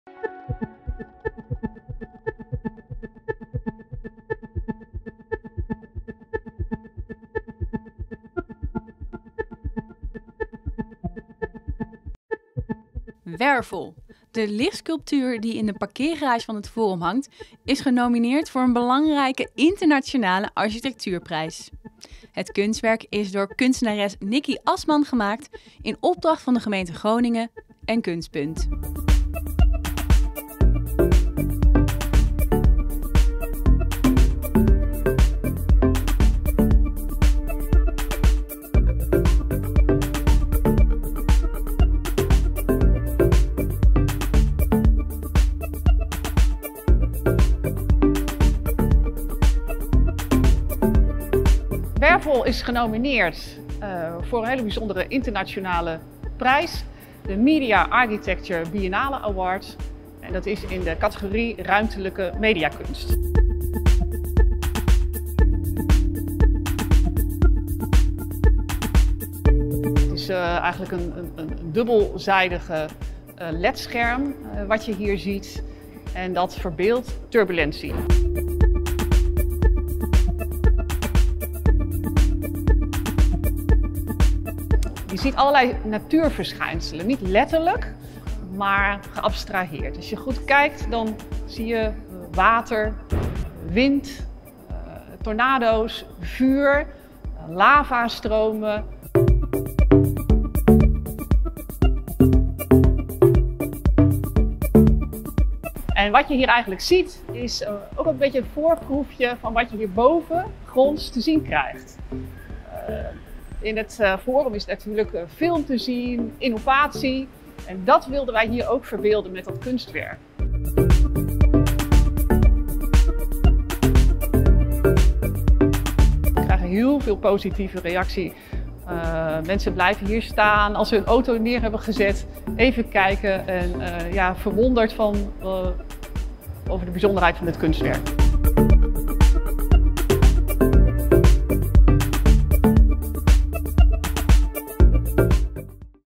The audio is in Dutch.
Wervel. De lichtsculptuur die in de parkeergarage van het Forum hangt, is genomineerd voor een belangrijke internationale architectuurprijs. Het kunstwerk is door kunstenares Nikki Asman gemaakt in opdracht van de gemeente Groningen en Kunstpunt. Wervel is genomineerd voor een hele bijzondere internationale prijs, de Media Architecture Biennale Award. En dat is in de categorie ruimtelijke mediakunst. Het is eigenlijk een dubbelzijdige LED-scherm wat je hier ziet en dat verbeeldt turbulentie. Je ziet allerlei natuurverschijnselen, niet letterlijk, maar geabstraheerd. Als je goed kijkt, dan zie je water, wind, tornado's, vuur, lavastromen. En wat je hier eigenlijk ziet, is ook een beetje een voorproefje van wat je hierboven gronds te zien krijgt. In het Forum is natuurlijk film te zien, innovatie. En dat wilden wij hier ook verbeelden met dat kunstwerk. We krijgen heel veel positieve reactie. Mensen blijven hier staan als ze hun auto neer hebben gezet. Even kijken en verwonderd over de bijzonderheid van dit kunstwerk.